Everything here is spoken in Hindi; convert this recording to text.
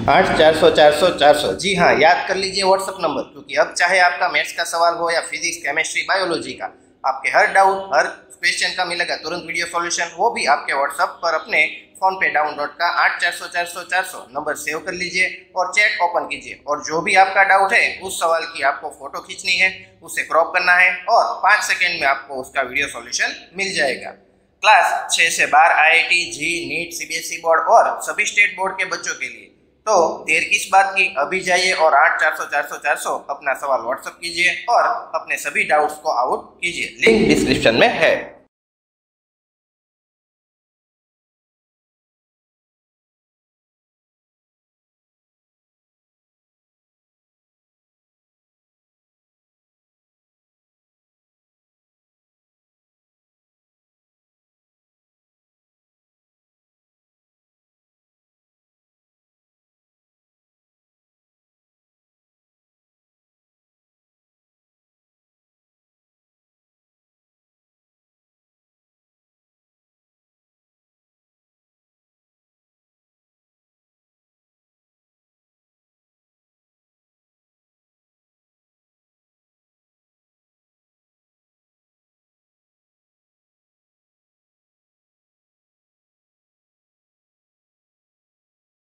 8 400 400 400। जी हाँ, याद कर लीजिए व्हाट्सअप नंबर, क्योंकि अब चाहे आपका मैथ्स का सवाल हो या फिजिक्स, केमिस्ट्री, बायोलॉजी का, आपके हर डाउट, हर क्वेश्चन का मिलेगा तुरंत वीडियो सॉल्यूशन, वो भी आपके व्हाट्सअप पर अपने फोन पे डाउनलोड का 8 400 400 400 नंबर सेव कर लीजिए और चैट ओपन कीजिए। और जो भी आपका डाउट है उस सवाल की आपको फोटो खींचनी है, उसे क्रॉप करना है और 5 सेकेंड में आपको उसका वीडियो सॉल्यूशन मिल जाएगा। क्लास 6 से 12 IIT, JEE, NEET, CBSE board और सभी स्टेट बोर्ड के बच्चों के लिए। तो देर किस बात की, अभी जाइए और 8 400 400 400 अपना सवाल व्हाट्सएप कीजिए और अपने सभी डाउट्स को आउट कीजिए। लिंक डिस्क्रिप्शन में है।